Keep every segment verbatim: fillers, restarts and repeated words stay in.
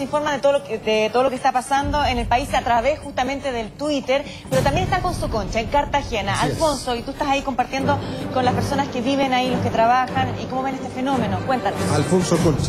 informa de todo lo que, de todo lo que está pasando en el país a través justamente del Twitter, pero también está Alfonso Concha en Cartagena. Así Alfonso, es. y tú estás ahí compartiendo con las personas que viven ahí, los que trabajan, y cómo ven este fenómeno. Cuéntanos. Alfonso Concha.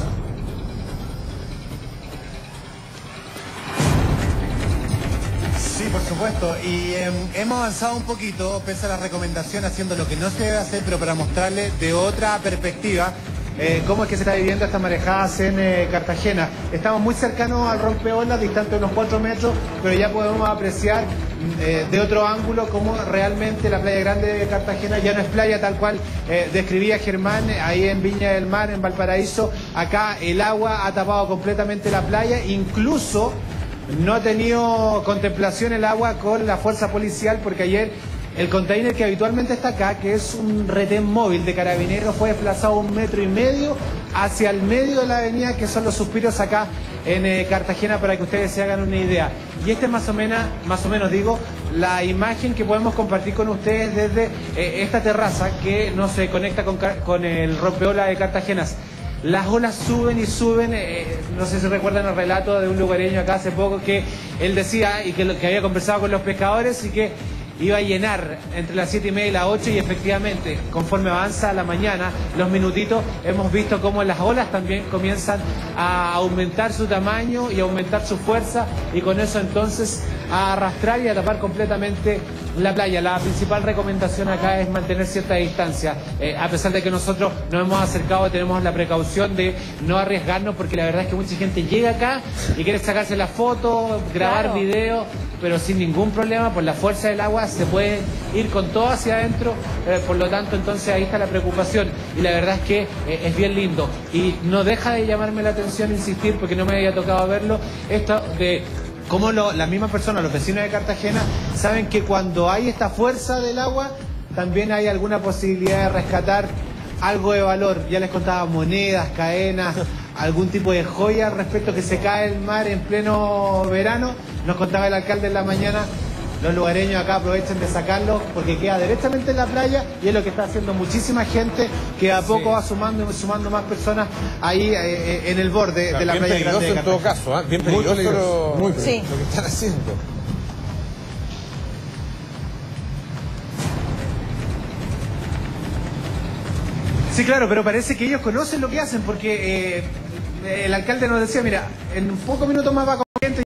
Sí, por supuesto. Y eh, hemos avanzado un poquito, pese a la recomendación, haciendo lo que no se debe hacer, pero para mostrarle de otra perspectiva eh, cómo es que se está viviendo estas marejadas en eh, Cartagena. Estamos muy cercanos al rompeolas, distante unos cuatro metros, pero ya podemos apreciar eh, de otro ángulo cómo realmente la playa grande de Cartagena ya no es playa tal cual eh, describía Germán ahí en Viña del Mar, en Valparaíso. Acá el agua ha tapado completamente la playa, incluso no ha tenido contemplación el agua con la fuerza policial, porque ayer el container que habitualmente está acá, que es un retén móvil de carabineros, fue desplazado un metro y medio hacia el medio de la avenida, que son los Suspiros acá en eh, Cartagena, para que ustedes se hagan una idea. Y esta es más o menos, más o menos digo, la imagen que podemos compartir con ustedes desde eh, esta terraza que nos se conecta con, con el rompeolas de Cartagena. Las olas suben y suben, eh, no sé si recuerdan el relato de un lugareño acá hace poco que él decía y que, que había conversado con los pescadores y que iba a llenar entre las siete y media y las ocho, y efectivamente, conforme avanza la mañana, los minutitos, hemos visto cómo las olas también comienzan a aumentar su tamaño y aumentar su fuerza, y con eso entonces a arrastrar y a tapar completamente la playa. La principal recomendación acá es mantener cierta distancia, eh, a pesar de que nosotros nos hemos acercado, tenemos la precaución de no arriesgarnos, porque la verdad es que mucha gente llega acá y quiere sacarse la foto, grabar Claro. video, pero sin ningún problema, por la fuerza del agua se puede ir con todo hacia adentro, eh, por lo tanto entonces ahí está la preocupación, y la verdad es que eh, es bien lindo, y no deja de llamarme la atención, insistir, porque no me había tocado verlo, esto de cómo lo, las mismas personas, los vecinos de Cartagena, saben que cuando hay esta fuerza del agua, también hay alguna posibilidad de rescatar algo de valor. Ya les contaba, monedas, cadenas, algún tipo de joya respecto que se cae el mar en pleno verano. Nos contaba el alcalde en la mañana, los lugareños acá aprovechan de sacarlo porque queda directamente en la playa, y es lo que está haciendo muchísima gente, que a poco sí. va sumando sumando más personas ahí eh, en el borde claro, de la bien playa peligroso grande de en todo caso, ¿eh? Bien peligroso, muy peligroso, muy peligroso, sí. lo que están haciendo. Sí, claro, pero parece que ellos conocen lo que hacen, porque eh, el alcalde nos decía, mira, en un poco minutos más va con gente,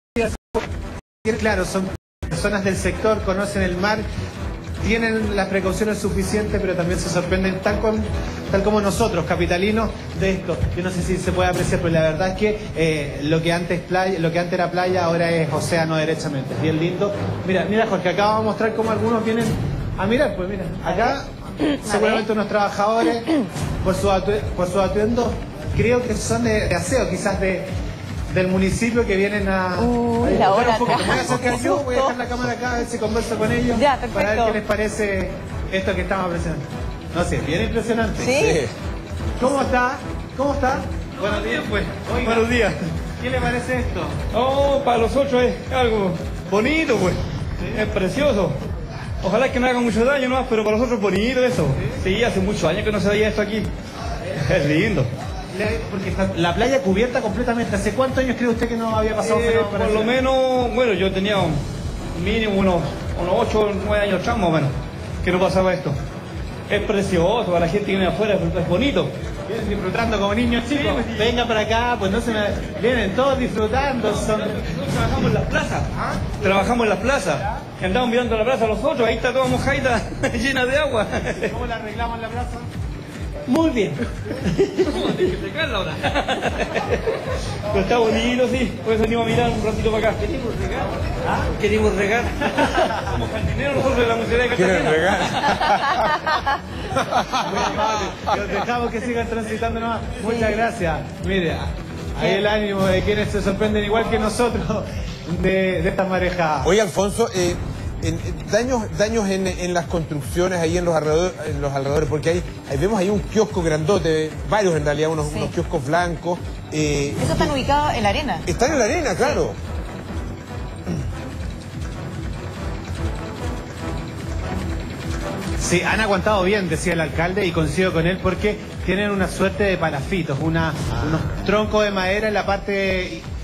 y claro, son personas del sector, conocen el mar, tienen las precauciones suficientes, pero también se sorprenden tal, con, tal como nosotros, capitalinos, de esto. Yo no sé si se puede apreciar, pero la verdad es que eh, lo que antes playa, lo que antes era playa, ahora es océano derechamente. Es bien lindo. Mira, mira, Jorge, acá vamos a mostrar cómo algunos vienen a mirar, pues mira, acá seguramente unos trabajadores, por su, atu por su atuendo, creo que son de, de aseo, quizás de del municipio, que vienen a... Uh, a la hora un poco. atrás. Me voy a acercar yo, voy a dejar la cámara acá, a ver si converso con ellos, Ya, perfecto. para ver qué les parece esto que estamos presentando. No sé, bien impresionante. ¿Sí? Sí. ¿Cómo está? ¿Cómo está? Buenos días, pues. Oiga, Buenos días. ¿qué le parece esto? Oh, para nosotros es algo bonito, pues. ¿Sí? Es precioso. Ojalá que no haga mucho daño, ¿no? Pero para nosotros es bonito eso. ¿Sí? Sí, hace muchos años que no se veía esto aquí. Es lindo. Porque está la playa cubierta completamente. ¿Hace cuántos años cree usted que no había pasado un Eh, fenómeno por parecido? lo menos, bueno, yo tenía un mínimo unos, unos ocho o nueve años atrás, más o menos, que no pasaba esto. Es precioso, para la gente que viene afuera es bonito. Vienen disfrutando como niños chicos. Sí, pues, Venga para acá, pues no se me... Vienen todos disfrutando. Son... Nosotros trabajamos en las plazas. Trabajamos en las plazas. Y andamos mirando la plaza nosotros, ahí está toda mojadita, llena de agua. ¿Cómo la arreglamos en la plaza? Muy bien. ¿Cómo? Tienes que fregarla ahora. Pero está bonito, sí. Por eso venimos a mirar un ratito para acá. ¿Queremos regar? ¿Ah? ¿Queremos regar? Como jardineros nosotros de la Municipalidad de ¿Quieren Cartagena. regar? Muy amable. Los dejamos que sigan transitando nomás. Muchas gracias. Mire, ahí el ánimo de quienes se sorprenden igual que nosotros de, de estas marejadas. Oye, Alfonso, eh, en, en daños daños en, en las construcciones ahí en los alrededores, en los alrededores porque ahí, ahí vemos ahí un kiosco grandote, varios en realidad, unos, Sí. unos kioscos blancos. Eh, Eso están ubicados en la arena. están en la arena, claro. Sí, han aguantado bien, decía el alcalde, y coincido con él, porque tienen una suerte de palafitos, una, unos troncos de madera en la parte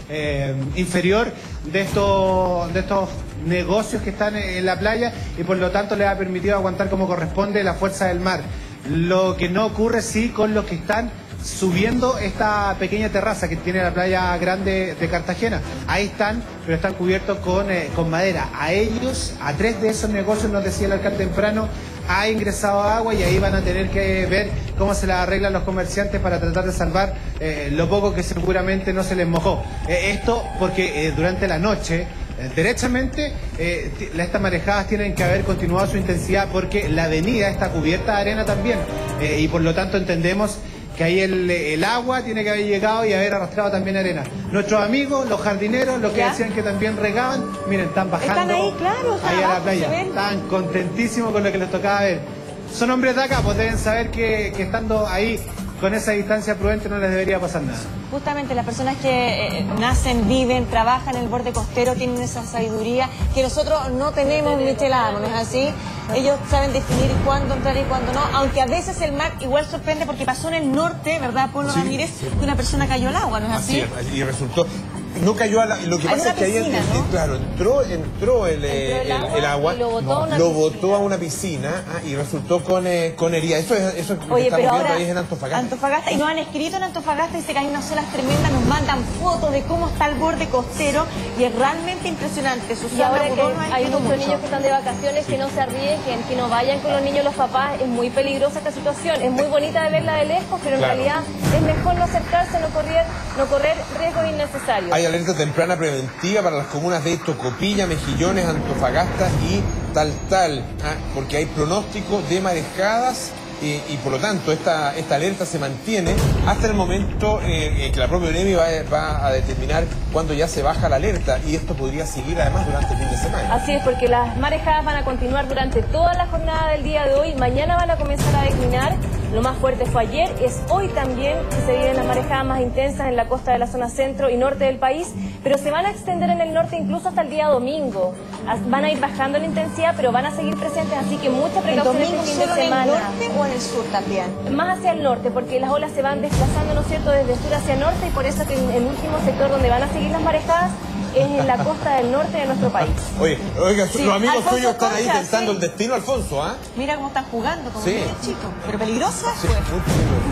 eh, inferior de estos, de estos negocios que están en la playa y por lo tanto les ha permitido aguantar como corresponde la fuerza del mar. Lo que no ocurre sí con los que están subiendo esta pequeña terraza que tiene la playa grande de Cartagena. Ahí están, pero están cubiertos con, eh, con madera. A ellos, a tres de esos negocios, nos decía el alcalde temprano, ha ingresado agua y ahí van a tener que ver cómo se las arreglan los comerciantes para tratar de salvar eh, lo poco que seguramente no se les mojó. Eh, esto porque eh, durante la noche, eh, derechamente, eh, estas marejadas tienen que haber continuado su intensidad porque la avenida está cubierta de arena también eh, y por lo tanto entendemos que ahí el, el agua tiene que haber llegado y haber arrastrado también arena. Nuestros amigos, los jardineros, los que ¿Ya? decían que también regaban, miren, están bajando Están ahí, claro, están ahí a la abajo, playa. se ven. Están contentísimos con lo que les tocaba ver. Son hombres de acá, pues deben saber que, que estando ahí con esa distancia prudente no les debería pasar nada. Justamente las personas que eh, nacen, viven, trabajan en el borde costero tienen esa sabiduría que nosotros no tenemos, Michelle Amo, ¿no es así? Ellos saben definir cuándo entrar y cuándo no, aunque a veces el mar igual sorprende porque pasó en el norte, ¿verdad, Polo Sí, Ramírez? sí. Que una persona cayó al agua, ¿no es así? Así es, y resultó... No cayó a la... Lo que Hay pasa una es que ahí, piscina, en- ¿no? en- claro, entró, entró el, eh, el el- agua el agua, y lo botó a una lo piscina. botó a una piscina ah, y resultó con, eh, con herida. Eso es, eso es lo que Oye, estamos pero viendo ahora, ahí en Antofagasta. Antofagasta, y nos han escrito en Antofagasta, dice que hay unas olas tremendas, nos mandan fotos de cómo está el borde costero y es realmente impresionante. Y Susana ahora que Budón nos ha hay escrito muchos mucho. niños que están de vacaciones, que no se arriesguen, que no vayan con los niños los papás, es muy peligrosa esta situación. Es muy bonita de verla de lejos, pero en Claro. realidad es mejor no acercarse, no correr, no correr riesgos innecesarios. Hay alerta temprana preventiva para las comunas de Tocopilla, Mejillones, Antofagasta y Tal Tal, ah, porque hay pronóstico de marejadas eh, y por lo tanto esta, esta alerta se mantiene hasta el momento eh, eh, que la propia ONEMI va, va a determinar cuándo ya se baja la alerta y esto podría seguir además durante el fin de semana. Así es, porque las marejadas van a continuar durante toda la jornada del día de hoy. Mañana van a comenzar a declinar. Lo más fuerte fue ayer, es hoy también que se vienen las marejadas más intensas en la costa de la zona centro y norte del país, pero se van a extender en el norte incluso hasta el día domingo. As- Van a ir bajando en intensidad, pero van a seguir presentes, así que mucha ¿El precaución domingo este fin de solo en el semana. norte o en el sur también? Más hacia el norte, porque las olas se van desplazando, ¿no es cierto?, desde sur hacia norte y por eso que en el último sector donde van a seguir las marejadas es en la costa del norte de nuestro país. Oye, oiga, Sí, los amigos Alfonso tuyos están ahí Concha, tentando sí. el destino, Alfonso, ¿ah? Mira cómo están jugando, como Sí. niños chicos. Pero peligrosa Sí, fue. muy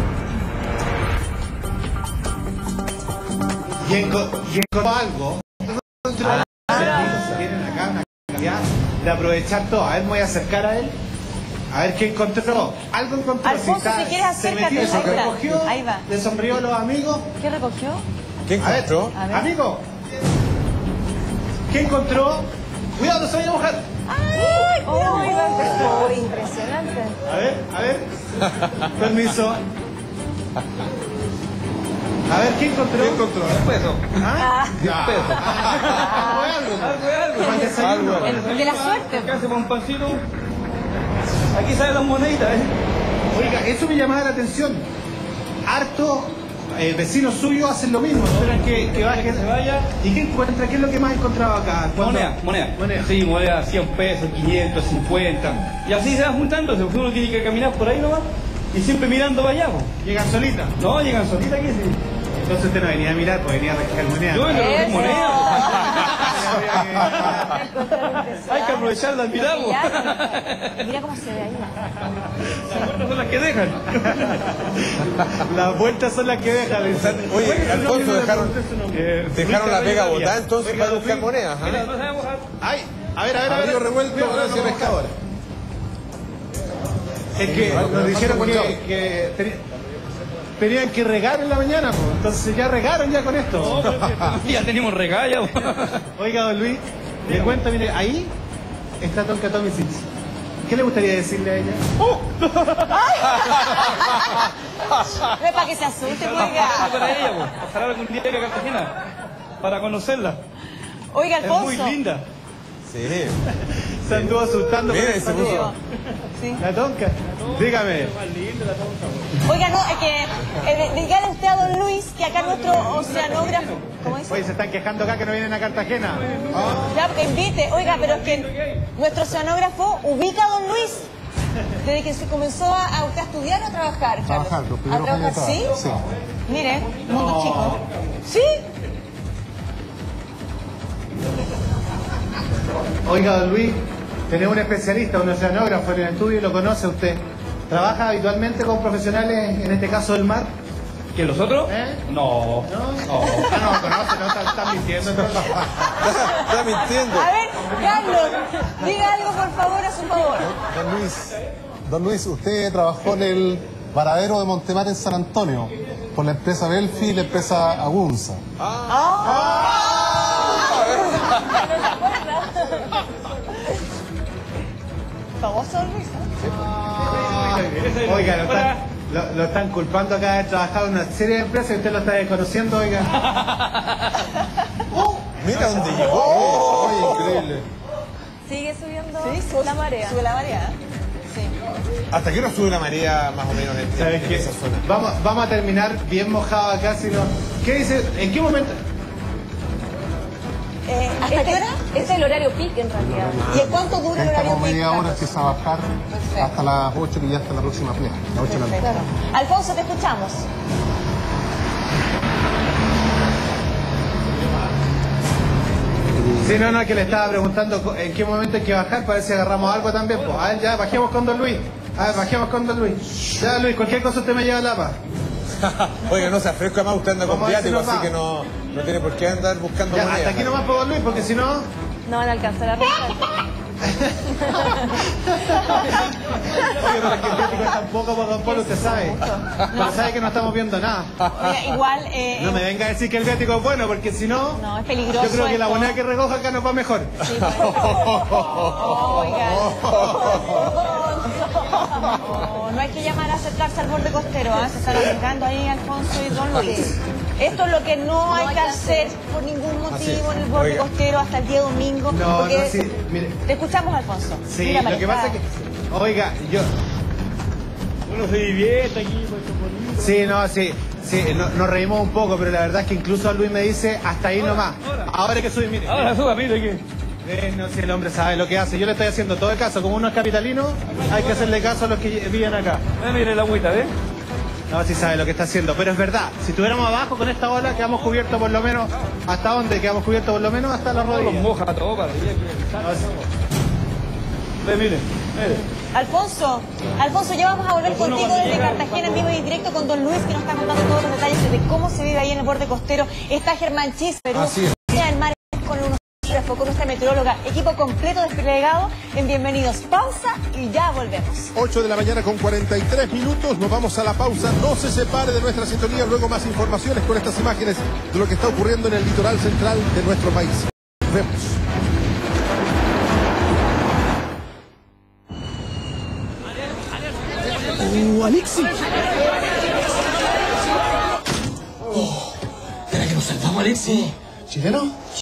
peligroso. Y, enco- y encontró algo. Nosotros tienen acá una capacidad de aprovechar todo. A ver, me voy a acercar a él. A ver qué encontró. Algo encontró. Alfonso, está- si quieres, se acércate, metió, se ahí está. recogió, Ahí va. le sonrió a los amigos. ¿Qué recogió? ¿Qué A ver, encontró? A ver. amigo. ¿Qué encontró? Cuidado, no se vaya a mojar. ¡Ay! ¡Oh! Impresionante. A ver, a ver. Permiso. A ver, ¿qué encontró? ¿Qué encontró? ¿Ah? Ya. Fue algo. Algo es algo. Para el desayuno. Algo. El de la suerte. Acá se pone un pancito. Aquí salen las moneditas, ¿eh? Oiga, eso me llamaba la atención. Harto eh, vecinos suyos hacen lo mismo, esperan que, que baje. Que se vaya. ¿Y qué encuentra? ¿Qué es lo que más encontraba acá? ¿Cuándo? Moneda, moneda. Moneda. Sí, moneda, cien pesos, quinientos, cincuenta. Y así se va juntando, pues uno tiene que caminar por ahí nomás y siempre mirando para allá. pues. ¿Llegan solitas? No, llegan solitas aquí, sí. Entonces usted no venía a mirar, pues venía a recoger moneda. Yo vengo a recoger Eso. moneda. Encontraron un tesoro. Hay que aprovechar las mirar, pues. Ya. Mira cómo se ve ahí. Las son las que dejan. Las vueltas son las que dejan. Oye, Alfonso, dejaron, Eh, dejaron la pega Luis botada entonces Oiga, para buscar Luis. monedas. ¿ah? Mira, no sabemos. Ay, a ver, a ver, a ver. Río revuelto, Cuidado, gracias, no, no, pescador. Es que nos dijeron que, que teni- tenían que regar en la mañana, pues. Entonces ya regaron ya con esto. Ya tenemos regalla. Oiga, don Luis, le cuento, mire, ahí está Tonka Tommy Six. ¿Qué le gustaría decirle a ella? No es para que se asuste, oiga. Para ella, pues. Ojalá algún día llegue a Cartagena para conocerla. Oiga, Es muy Alfonso. linda. Sí. Se anduvo asustando. Mire, con el se saludo. puso. Sí. La Tonka. Dígame. Oiga, no, es que eh, dígale usted a don Luis que acá nuestro oceanógrafo. ¿Cómo dice? Oye, se están quejando acá que no vienen a Cartagena. Ya, porque invite. Oiga, pero es que nuestro oceanógrafo ubica a don Luis. Desde que se comenzó a, a usted a estudiar o a trabajar, Carlos? Trabajar, los ¿A primeros trabajar, años de sí? trabajo, sí. Mire, mundo chico. ¿Sí? Oiga, don Luis, tenemos un especialista, un oceanógrafo en el estudio y lo conoce usted. ¿Trabaja habitualmente con profesionales, en este caso del mar? ¿Que los otros? ¿Eh? No. ¿No? No. Ah, no, conoce, no, está, está mintiendo. entonces. Está mintiendo. A ver, Carlos, diga algo por favor a su favor. Don Luis, don Luis, usted trabajó en el varadero de Montemar en San Antonio, por la empresa Belfi y la empresa Agunza. Famoso Luis. Oiga, lo están, lo, lo están culpando acá de trabajar en una serie de empresas y usted lo está desconociendo, oiga. Mira dónde llegó. Oye, increíble. Sigue subiendo Sí, sube la marea. Sube la marea. Sí. ¿Hasta qué hora sube la marea más o menos en, ¿Sabes en qué? esa zona? Vamos, vamos a terminar bien mojado acá, si no. ¿Qué dice? ¿En qué momento? Eh, ¿Hasta Este, qué hora? este es el horario peak en realidad. ¿Y en cuánto dura el Esta horario como media peak, hora Carlos? empieza a bajar Perfecto. hasta las ocho y ya hasta la próxima playa, las ocho de la noche. Perfecto. Alfonso, te escuchamos. Sí, no, no, que le estaba preguntando en qué momento hay que bajar para ver si agarramos algo también. Pues, a ver, ya, bajemos con don Luis. A ver, bajemos con don Luis. Ya, Luis, cualquier cosa usted me lleva la paz. Oiga, no se afresca más, usted anda con Vamos a ver si viático, nos así va. que no, no tiene por qué andar buscando Ya, monedas. hasta aquí nomás por don Luis, porque si no... No van a alcanzar a arrancar. Oye, pero es que el viático es tan poco por don Polo, usted sabe. Pero sabe que no estamos viendo nada. Oiga, igual. Eh, No me venga a decir que el viático es bueno, porque si no... No, es peligroso. Yo creo que la esto. moneda que recoja acá nos va mejor. Sí, pues. Oiga. No, no hay que llamar a acercarse al borde costero, ¿eh? Se están acercando ahí Alfonso y Don Luis. Esto es lo que no hay que hacer por ningún motivo en el borde Oiga. costero hasta el día domingo. No, porque no, sí, mire. Te escuchamos, Alfonso. Sí, Mira, lo que pasa es que... Oiga, yo... Uno se divierte aquí, pues, bonito. Sí, no, sí, sí, no- nos reímos un poco, pero la verdad es que incluso Luis me dice hasta ahí nomás. Ahora que soy, mire. Ahora suba, mire aquí. Eh, no, si el hombre sabe lo que hace. Yo le estoy haciendo todo el caso. Como uno es capitalino, hay que hacerle caso a los que viven acá. Ah, mire la agüita, ¿ves? No, si sabe lo que está haciendo. Pero es verdad, si estuviéramos abajo con esta ola, quedamos cubiertos por lo menos. ¿Hasta dónde? Quedamos cubiertos por lo menos hasta la Los rodilla. moja todo para allá. No, sí. Ve, mire, mire. Alfonso, Alfonso, ya vamos a volver Pues uno contigo cuando desde llega, Cartagena en cuando- vivo y directo con Don Luis, que nos está contando todos los detalles de cómo se vive ahí en el borde costero. Está Germán Chis, Perú. Así es. El mar con unos con nuestra meteoróloga, equipo completo desplegado en Bienvenidos. Pausa y ya volvemos. ocho de la mañana con cuarenta y tres minutos, nos vamos a la pausa, no se separe de nuestra sintonía, luego más informaciones con estas imágenes de lo que está ocurriendo en el litoral central de nuestro país. Nos vemos. ¡Oh, Alexi! ¿Será que nos salvamos, Alexi? ¿Chileno?